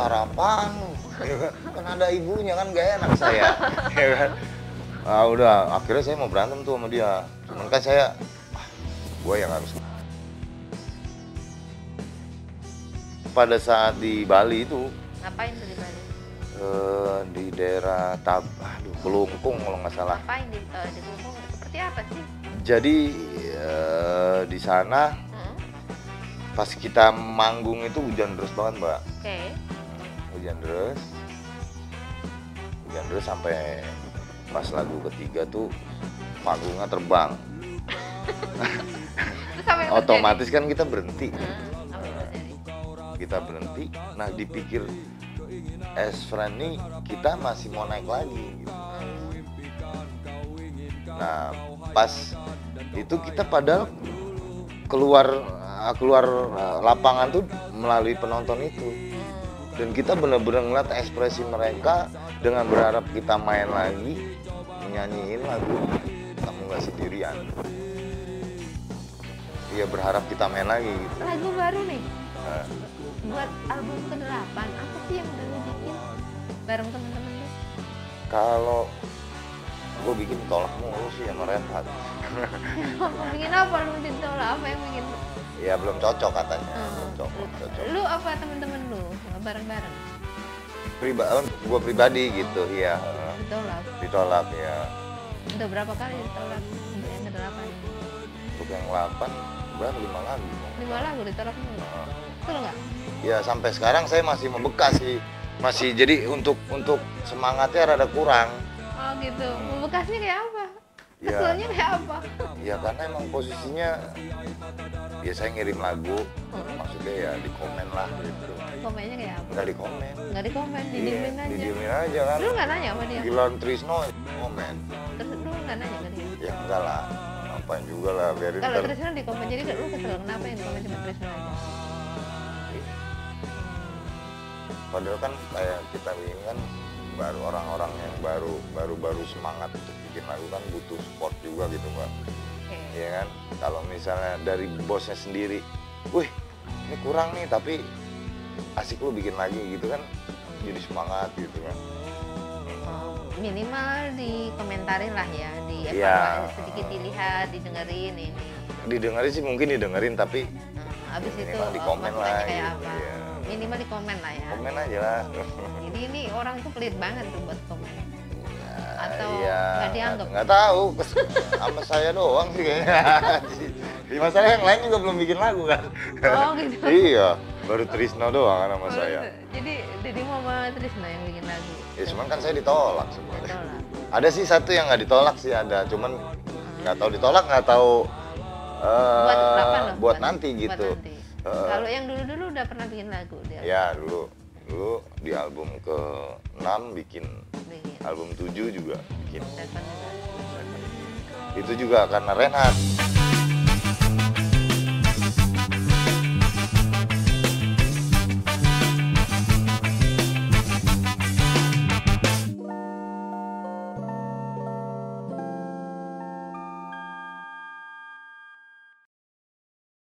cara apaan? Ya kan? Kan ada ibunya kan gak enak saya. Ya kan? Ah, udah, akhirnya saya mau berantem tuh sama dia. Cuman kan saya, gue yang harus. Pada saat di Bali itu, Ngapain tuh di Bali? di daerah Kelungkung kalau nggak salah. Ngapain di Kelungkung? Seperti apa sih? Jadi di sana pas kita manggung itu hujan deras banget, Mbak. Oke. Hujan deras sampai pas lagu ketiga tuh panggungnya terbang. Terus apa yang Otomatis kan kita berhenti. apa yang terjadi? Kita berhenti, nah dipikir as friend nih kita masih mau naik lagi gitu. Nah pas itu kita padahal keluar lapangan tuh melalui penonton itu, dan kita benar-benar ngeliat ekspresi mereka dengan berharap kita main lagi nyanyiin lagu Kamu Gak Sendirian. Iya, berharap kita main lagi gitu. Lagu baru nih. Buat album ke-8, apa sih yang udah lu bikin bareng temen-temen lu? Kalau gue bikin tolak mulu sih sama Renhat. Mau bikin apa lu ditolak? Apa yang bikin? Ya belum cocok katanya, belum cocok. Lu apa temen-temen lu bareng-bareng? Gue pribadi gitu, iya. Ditolak. Ya. Udah berapa kali ditolak? Yang ke-8 ini? Untuk yang 8, berapa 5 lagu. 5 lagu ditolak mulu? Betul nggak? Ya sampai sekarang saya masih membekas sih. Masih, jadi untuk semangatnya rada kurang. Oh gitu, membekasnya kayak apa? Ya. Keselnya kayak apa? Ya karena emang posisinya, ya saya ngirim lagu, maksudnya ya di komen lah gitu. Komennya kayak apa? Nggak di komen. Nggak di komen, didiemin aja. Didiemin aja kan. Lu nggak nanya sama dia? Gilaan Trisno komen. Terus lu nggak nanya ke dia? Ya enggak lah, ngapain juga lah, biarin Kalau ntar. Trisno di komen, jadi lu kesel kenapa yang di komen cuma Trisno aja? Padahal kan kayak kita ini kan baru orang-orang yang baru semangat untuk bikin lagu kan butuh support juga gitu, Mbak. Oke. Ya kan, kalau misalnya dari bosnya sendiri, wih ini kurang nih tapi asik lu bikin lagi gitu kan, jadi semangat gitu kan. Minimal dikomentarin lah ya, Iya. sedikit dilihat, didengerin ini. Didengerin sih mungkin didengerin, tapi Habis itu minimal di komen maksudnya lah kayak gitu, apa? iya. Minimal di komen lah ya. Komen aja lah. Jadi ini orang tuh pelit banget tuh buat komen. Atau Iya, nggak dianggap? nggak tahu, sama saya doang sih kayaknya. Di masalah yang lain juga belum bikin lagu kan. Oh gitu. Iya, baru Trisno doang kan sama saya. Jadi Deddy mau sama Trisno yang bikin lagu. Ya cuman kan saya ditolak sebenarnya. Ditolak. Ada sih satu yang nggak ditolak sih, ada, cuman nggak tahu ditolak, nggak tahu Buat berapa loh? buat nanti gitu. Buat nanti. Kalau yang dulu udah pernah bikin lagu dia. Ya dulu di album ke-6 bikin, album 7 juga bikin. Seven juga. Itu juga karena Renhat.